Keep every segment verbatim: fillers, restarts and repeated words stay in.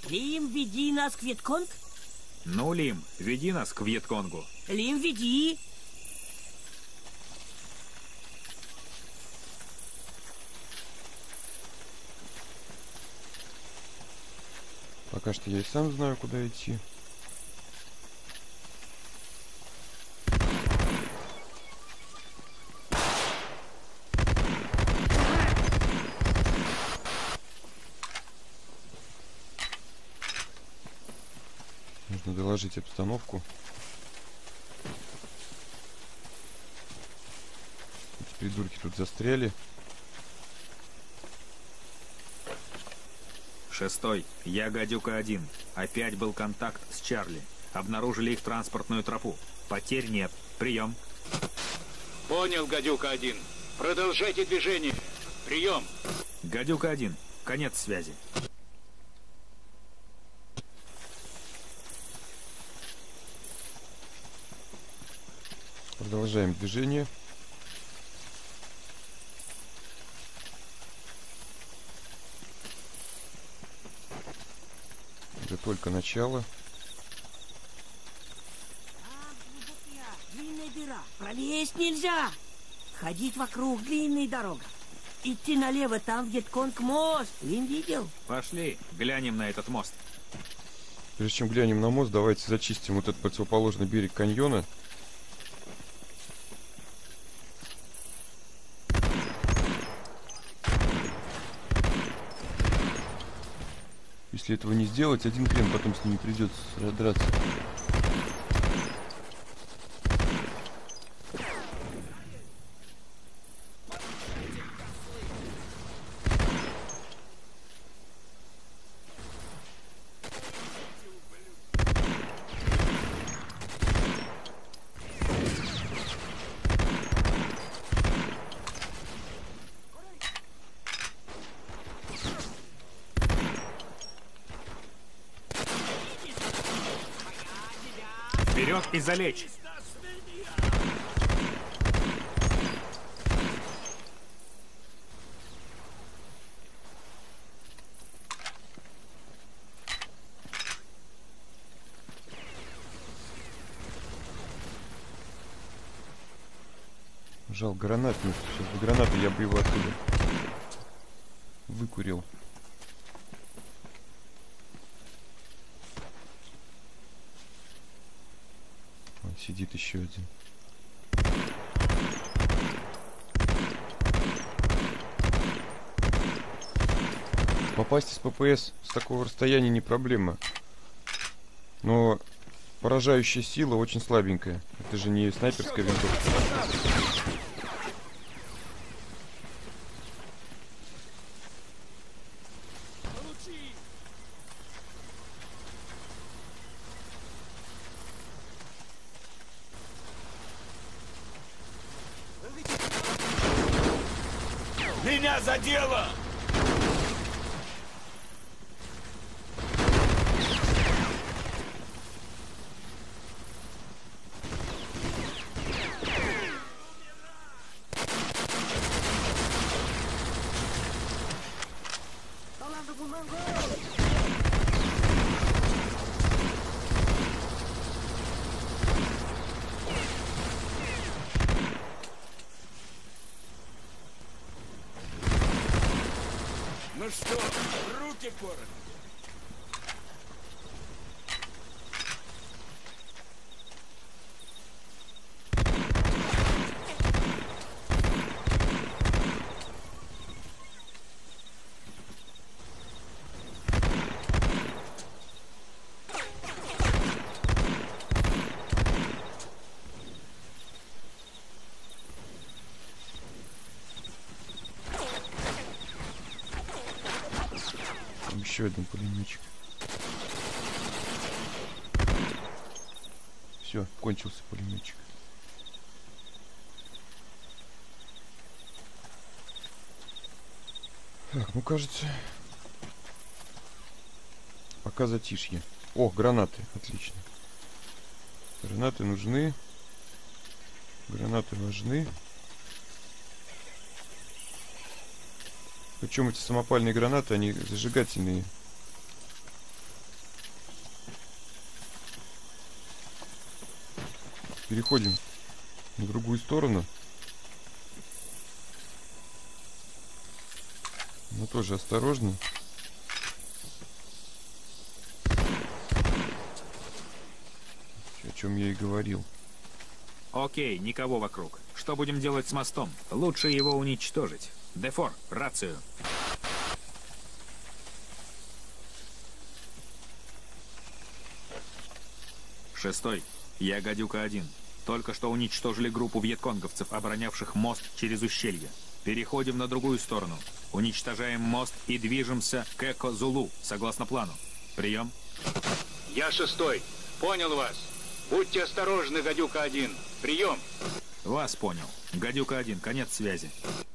Лим, веди нас к Вьетконг. Ну, Лим, веди нас к Вьетконгу. Лим, веди. Пока что я и сам знаю, куда идти. Нужно доложить обстановку. Эти придурки тут застряли. Шестой. Я Гадюка один. Опять был контакт с Чарли. Обнаружили их транспортную тропу. Потерь нет. Прием. Понял, Гадюка один. Продолжайте движение. Прием. Гадюка один. Конец связи. Продолжаем движение. Это только начало. Длинная дыра. Пролезть нельзя. Ходить вокруг, длинная дорога. Идти налево, там Вьетконг мост. Лим видел? Пошли, глянем на этот мост. Прежде чем глянем на мост, давайте зачистим вот этот противоположный берег каньона. Если этого не сделать, один хрен потом с ними придется драться. Вперед и залечь! Жал гранатник. Сейчас бы гранаты, я бы его оттуда выкурил. Вон сидит еще один. Попасть из ППС с такого расстояния не проблема. Но поражающая сила очень слабенькая. Это же не снайперская винтовка. Меня задело! Ну что, руки коротко. Еще один пулеметчик. Все, кончился пулеметчик. Так, ну кажется, пока затишье. О, гранаты, отлично. Гранаты нужны. Гранаты важны. Причем эти самопальные гранаты, они зажигательные. Переходим на другую сторону. Но тоже осторожно. О чем я и говорил. Окей, никого вокруг. Что будем делать с мостом? Лучше его уничтожить. Дефор, рацию. Шестой. Я Гадюка один. Только что уничтожили группу вьетконговцев, оборонявших мост через ущелье. Переходим на другую сторону. Уничтожаем мост и движемся к Эко-Зулу, согласно плану. Прием. Я шестой. Понял вас. Будьте осторожны, Гадюка один. Прием. Вас понял. Гадюка один, конец связи.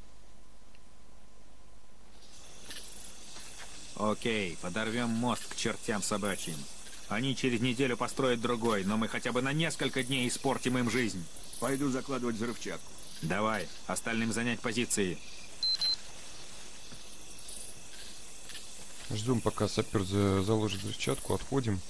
Окей, подорвем мост к чертям собачьим. Они через неделю построят другой, но мы хотя бы на несколько дней испортим им жизнь. Пойду закладывать взрывчатку. Давай, остальным занять позиции. Ждем, пока сапер за заложит взрывчатку, отходим.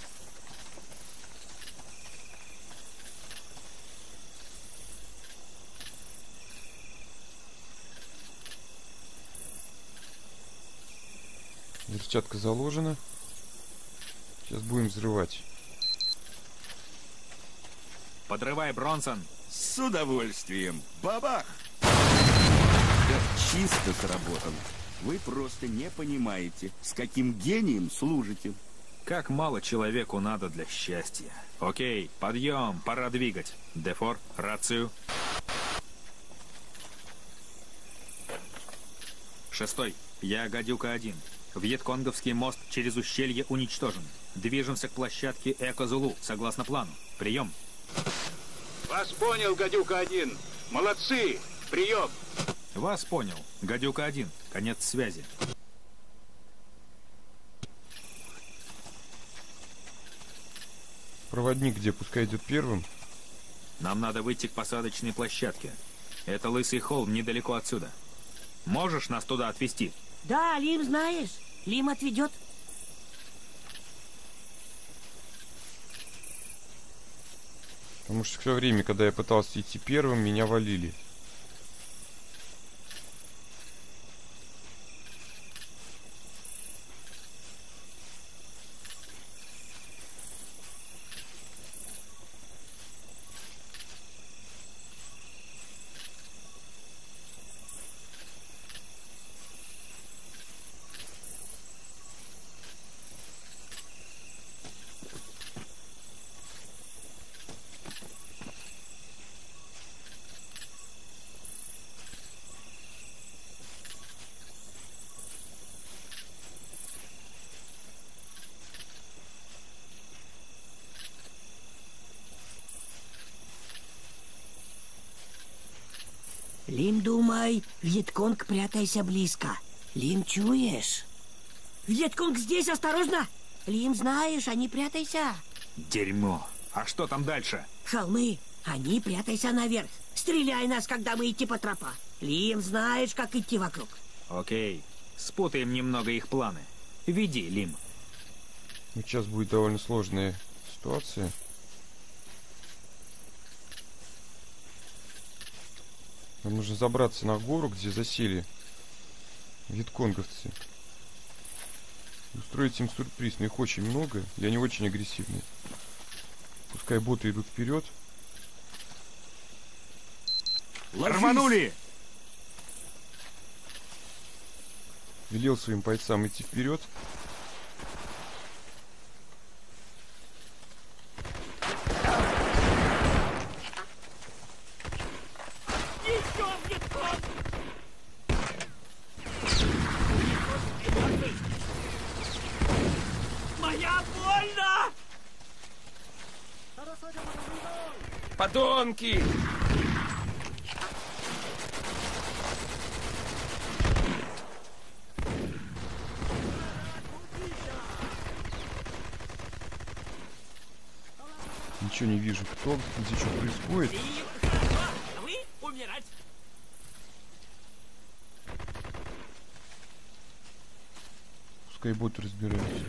Взрывчатка заложена. Сейчас будем взрывать. Подрывай, Бронсон. С удовольствием. Бабах! Как чисто сработано. Вы просто не понимаете, с каким гением служите. Как мало человеку надо для счастья. Окей, подъем, пора двигать. Дефор, рацию. Шестой. Я Гадюка один. Вьетконговский мост через ущелье уничтожен. Движемся к площадке Эко-Зулу, согласно плану. Прием. Вас понял, Гадюка один. Молодцы. Прием. Вас понял. Гадюка один. Конец связи. Проводник где? Пускай идет первым. Нам надо выйти к посадочной площадке. Это лысый холм недалеко отсюда. Можешь нас туда отвезти? Да, Лим знаешь. Лим отведет. Потому что все время, когда я пытался идти первым, меня валили. Лим, думай, Вьетконг, прятайся близко. Лим, чуешь? Вьетконг здесь, осторожно! Лим, знаешь, они прятайся. Дерьмо. А что там дальше? Холмы, они прятайся наверх. Стреляй нас, когда мы идти по тропа. Лим, знаешь, как идти вокруг. Окей. Спутаем немного их планы. Веди, Лим. Ну, сейчас будет довольно сложная ситуация. Нам нужно забраться на гору, где засели вьетконговцы. Устроить им сюрприз, но их очень много, и они очень агрессивные. Пускай боты идут вперед. Рванули! Велел своим бойцам идти вперед. Моя больно! Подонки! Ничего не вижу. Кто где что происходит? А вы умирать. Пускай боты разбираются.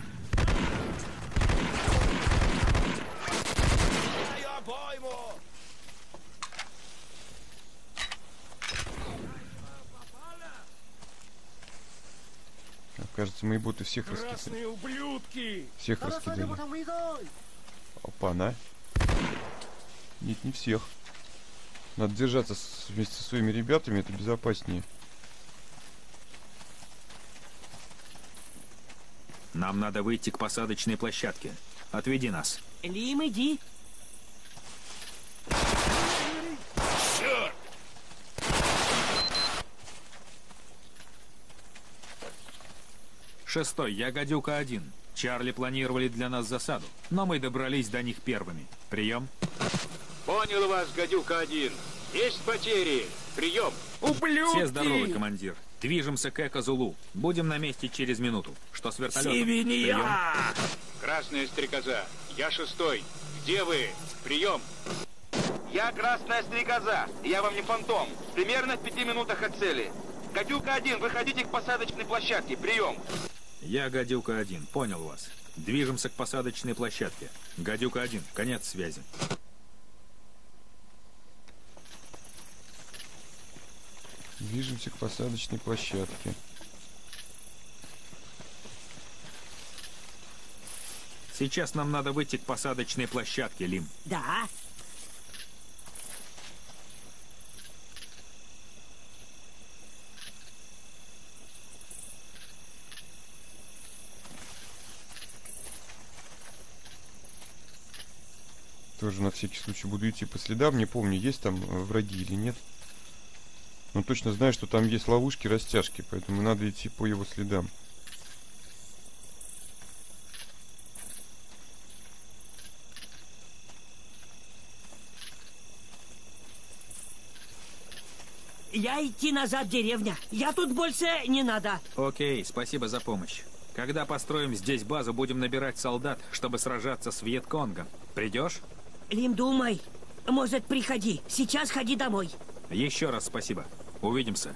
Кажется, мои боты всех раскидали. Красные ублюдки! Всех раскидали. Опа, на. Нет, не всех. Надо держаться с, вместе со своими ребятами, это безопаснее. Нам надо выйти к посадочной площадке. Отведи нас. Лим, иди. Черт! Шестой, я гадюка один. Чарли планировали для нас засаду, но мы добрались до них первыми. Прием. Понял вас, гадюка один. Есть потери. Прием. Ублюдки! Все здоровы, командир. Движемся к Эко-Зулу. Будем на месте через минуту. Что с вертолетом? Свинья! Прием. Красная стрекоза. Я шестой. Где вы? Прием. Я красная стрекоза. Я вам не фантом. Примерно в пяти минутах от цели. Гадюка один, выходите к посадочной площадке. Прием. Я гадюка один. Понял вас. Движемся к посадочной площадке. Гадюка один. Конец связи. Движемся к посадочной площадке. Сейчас нам надо выйти к посадочной площадке, Лим. Да. Тоже на всякий случай буду идти по следам. Не помню, есть там э, враги или нет. Но точно знаю, что там есть ловушки, растяжки. Поэтому надо идти по его следам. Я идти назад, деревня. Я тут больше не надо. Окей, спасибо за помощь. Когда построим здесь базу, будем набирать солдат, чтобы сражаться с Вьетконгом. Придешь? Лим, думай. Может, приходи. Сейчас ходи домой. Еще раз спасибо. Увидимся.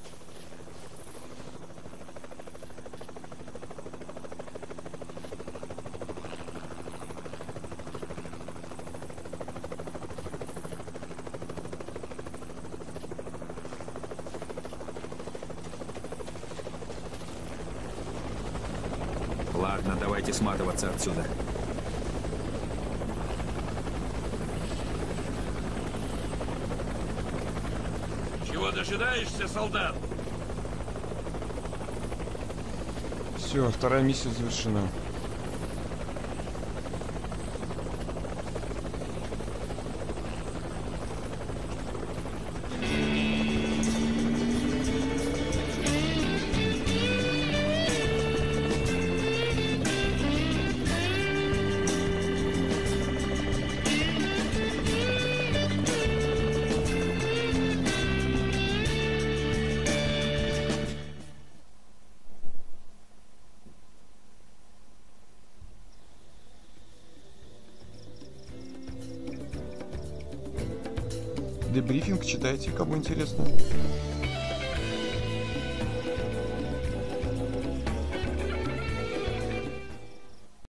Ладно, давайте сматываться отсюда. Чего дожидаешься, солдат? Все, вторая миссия завершена. Дебрифинг читайте, кому интересно.